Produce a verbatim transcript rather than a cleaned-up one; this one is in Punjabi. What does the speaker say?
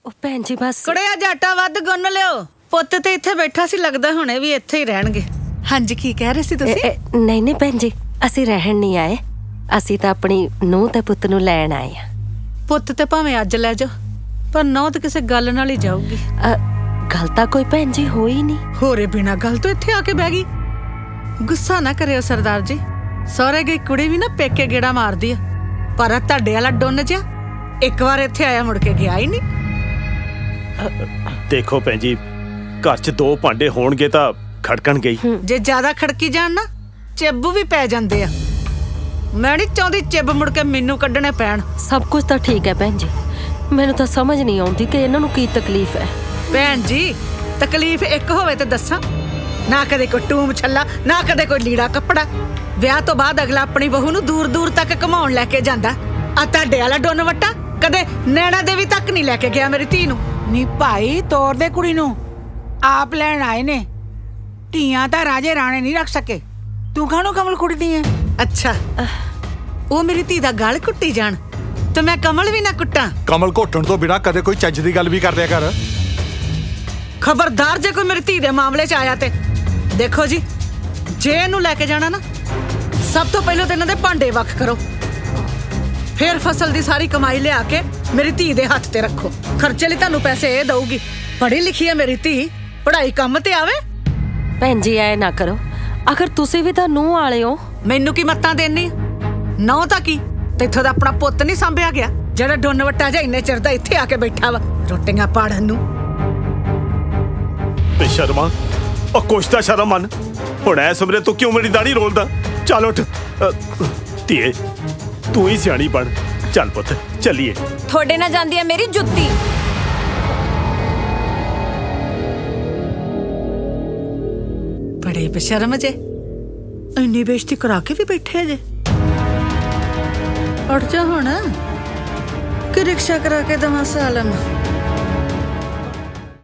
ਭੈਣ ਜੀ ਬਸ ਕੜਿਆ ਜਾਟਾ ਵੱਧ ਗੁੰਨ ਲਿਓ। ਪੁੱਤ ਤੇ ਇੱਥੇ ਬੈਠਾ ਸੀ, ਲੱਗਦਾ ਹੁਣੇ ਵੀ ਇੱਥੇ ਹੀ ਰਹਿਣਗੇ। ਹਾਂਜੀ, ਕੀ ਕਹਿ ਰਹੇ ਸੀ ਤੁਸੀਂ? ਨਹੀਂ ਨਹੀਂ ਭੈਣ ਜੀ, ਅਸੀਂ ਰਹਿਣ ਨਹੀਂ ਆਏ, ਅਸੀਂ ਤਾਂ ਆਪਣੀ ਨੂੰਹ ਤੇ ਪੁੱਤ ਨੂੰ ਲੈਣ ਆਏ ਆ। ਪੁੱਤ ਤੇ ਭਾਵੇਂ ਅੱਜ ਲੈ ਜਾਓ, ਪਰ ਨੂੰਹ ਤੇ ਕਿਸੇ ਗੱਲ ਨਾਲ ਹੀ ਜਾਊਗੀ। ਗੱਲ ਤਾਂ ਕੋਈ ਭੈਣ ਜੀ ਹੋਈ ਨਹੀਂ। ਹੋਰੇ ਬਿਨਾ ਗੱਲ ਤੋਂ ਇੱਥੇ ਆ ਕੇ ਬਹਿ ਗਈ। ਗੁੱਸਾ ਨਾ ਕਰਿਓ ਸਰਦਾਰ ਜੀ, ਸਹੁਰੇ ਗਈ ਕੁੜੀ ਵੀ ਨਾ ਪੇਕੇ ਗੇੜਾ ਮਾਰਦੀ ਆ, ਪਰ ਤੁਹਾਡੇ ਵਾਲਾ ਡੁੰਨ ਜਿਹਾ ਇੱਕ ਵਾਰ ਇੱਥੇ ਆਇਆ ਮੁੜ ਕੇ ਗਿਆ ਹੀ ਨਹੀਂ। ਦੇਖੋ ਭੈਣ ਜੀ, ਘਰ 'ਚ ਦੋ ਭਾਂਡੇ ਹੋਣਗੇ ਤਾਂ ਖੜਕਣ ਗਈ। ਜੇ ਜ਼ਿਆਦਾ ਖੜਕੀ ਜਾਣ ਨਾ ਚਿੱਬ ਵੀ ਪੈ ਜਾਂਦੇ ਆ। ਮੈਂ ਨਹੀਂ ਚਾਹੁੰਦੀ ਚਿੱਬ ਮੁੜ ਕੇ ਮੈਨੂੰ ਕੱਢਣੇ ਪੈਣ। ਸਭ ਕੁਝ ਤਾਂ ਠੀਕ ਹੈ ਭੈਣ ਜੀ, ਮੈਨੂੰ ਤਾਂ ਸਮਝ ਨਹੀਂ ਆਉਂਦੀ ਕਿ ਇਹਨਾਂ ਨੂੰ ਕੀ ਤਕਲੀਫ ਹੈ। ਭੈਣ ਜੀ, ਤਕਲੀਫ ਇੱਕ ਹੋਵੇ ਤੇ ਦੱਸਾਂ। ਨਾ ਕਦੇ ਕੋਈ ਟੂਮ ਛੱਲਾ, ਨਾ ਕਦੇ ਕੋਈ ਲੀੜਾ ਕੱਪੜਾ। ਵਿਆਹ ਤੋਂ ਬਾਅਦ ਅਗਲਾ ਆਪਣੀ ਬਹੂ ਨੂੰ ਦੂਰ ਦੂਰ ਤੱਕ ਘਮਾਉਣ ਲੈ ਕੇ ਜਾਂਦਾ। ਆ ਤੁਹਾਡੇ ਵਾਲਾ ਡੁੰਨ ਵੱਟਾ ਕਦੇ ਨੈਣਾ ਦੇਵੀ ਤੱਕ ਨਹੀਂ ਲੈ ਕੇ ਗਿਆ ਮੇਰੀ ਧੀ ਨੂੰ। ਨੀ ਭਾਈ, ਤੋਰ ਦੇ ਕੁੜੀ ਨੂੰ, ਆਪ ਲੈਣ ਆਏ ਨੇ। ਧੀਆਂ ਤਾਂ ਰਾਜੇ ਰਾਣੇ ਨਹੀਂ ਰੱਖ ਸਕੇ, ਤੂੰ ਕਾਹਨੂੰ ਕਮਲ ਕੁੱਟਦੀ ਐ? ਅੱਛਾ, ਉਹ ਮੇਰੀ ਧੀ ਦਾ ਗਲ ਕੁੱਟੀ ਜਾਣ ਤੇ ਮੈਂ ਕਮਲ ਵੀ ਨਾ ਕੁੱਟਾਂ? ਕਮਲ ਘੋਟਣ ਤੋਂ ਬਿਨਾਂ ਕਦੇ ਕੋਈ ਚੱਜ ਦੀ ਗੱਲ ਵੀ ਕਰ ਲਿਆ ਕਰ। ਖਬਰਦਾਰ ਜੇ ਕੋਈ ਮੇਰੀ ਧੀ ਦੇ ਮਾਮਲੇ 'ਚ ਆਇਆ ਤੇ ਦੇਖੋ ਜੀ, ਜੇ ਇਹਨੂੰ ਲੈ ਕੇ ਜਾਣਾ ਨਾ, ਸਭ ਤੋਂ ਪਹਿਲਾਂ ਤਾਂ ਇਹਨਾਂ ਦੇ ਭਾਂਡੇ ਵੱਖ ਕਰੋ, ਫਿਰ ਫਸਲ ਦੀ ਸਾਰੀ ਕਮਾਈ ਲਿਆ ਕੇ ਮੇਰੀ ਧੀ ਦੇ ਹੱਥ ਤੇ ਰੱਖੋ। ਖਰਚੇ ਲਈ ਤੁਹਾਨੂੰ ਪੈਸੇ ਇਹ ਦਊਗੀ। ਪੜ੍ਹੀ ਲਿਖੀ ਹੈ ਮੇਰੀ ਧੀ, ਪੜ੍ਹਾਈ ਕੰਮ ਤੇ ਆਵੇ। ਭੈਣ ਜੀ ਐ ਨਾ ਕਰੋ, ਅਗਰ ਤੁਸੀਂ ਵੀ ਤਾਂ ਨੂੰਹ ਵਾਲੇ ਹੋ। ਮੈਨੂੰ ਕੀ ਮੱਤਾਂ ਦੇਣੀ? ਨਹੁੰ ਤਾਂ ਕੀ, ਤੈਥੋਂ ਦਾ ਆਪਣਾ ਪੁੱਤ ਨਹੀਂ ਸੰਭਿਆ ਗਿਆ ਜਿਹੜਾ ਡੁੰਨ ਵੱਟਾ ਜਿਹਾ ਇੰਨੇ ਚਿਰ ਦਾ ਇੱਥੇ ਆ ਕੇ ਬੈਠਾ ਵਾ ਰੋਟੀਆਂ ਪਾੜਨ ਨੂੰ। ਬੇਸ਼ਰਮਾ, ਉਹ ਕੁਛ ਤਾਂ ਸ਼ਰਮ ਮੰਨ। ਹੁਣ ਐ ਸਮਰੇ ਤੂੰ ਕਿਉਂ ਮੇਰੀ ਦਾੜੀ ਰੋਲਦਾ? ਚੱਲ ਉੱਠ ਧੀਏ, ਤੂੰ ਹੀ ਸਿਆਣੀ ਬਣ। ਚੱਲ ਪੁੱਤ ਚੱਲੀਏ। ਤੁਹਾਡੇ ਨਾਲ ਜਾਂਦੀ ਹੈ ਮੇਰੀ ਜੁੱਤੀ। ਬੜੇ ਬੇਸ਼ਰਮ ਜੇ, ਇੰਨੀ ਬੇਇੱਜ਼ਤੀ ਕਰਾ ਕੇ ਵੀ ਬੈਠੇ ਜੇ। ਉੱਠ ਜਾ ਹੁਣ ਕਿ ਰਿਕਸ਼ਾ ਕਰਾ ਕੇ ਦਵਾਂ ਸਾਲਮ।